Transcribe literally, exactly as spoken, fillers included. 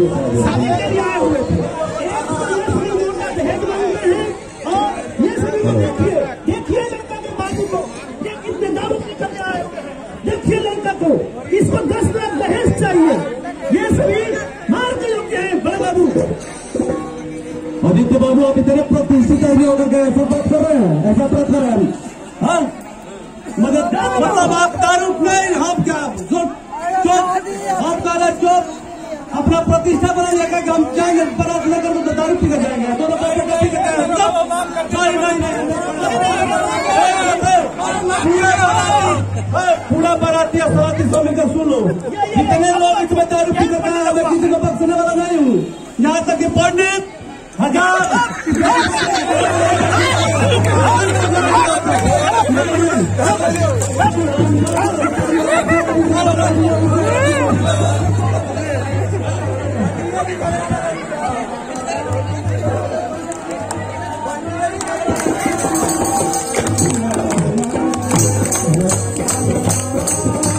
शादी के लिए आए हुए थे। एक तो ये सभी मोटा दहेज मांगते हैं और ये सभी को देखिए, देखिए लड़का के बाबू को, ये कितने दारू पी करके आए हुए हैं। देखिए लड़का को, इसको दस लाख दहेज चाहिए। ये सभी मार के योग्य हैं बड़े बाबू। आदित्य बाबू आप इतने प्रतिष्ठित आदमी होकर के ऐसा बात कर रहे हैं, ऐसा बात कर रहे हैं। हाँ मगर मतलब आप दारू नहीं, हम क्या चुप चुप आप कह चुप अपना प्रतिष्ठा बना लेकर के हम जाएंगे बरात लेकर तो दारू पी कर जाएंगे। दोनों पैसे का पी करते हैं पूरा बाराती सवाती सौ मिलकर सुन लो, जितने लोग इसमें दारू पी करते हैं मैं किसी को बख्शने वाला नहीं हूँ। यहाँ तक कि पंडित हजार Thank you.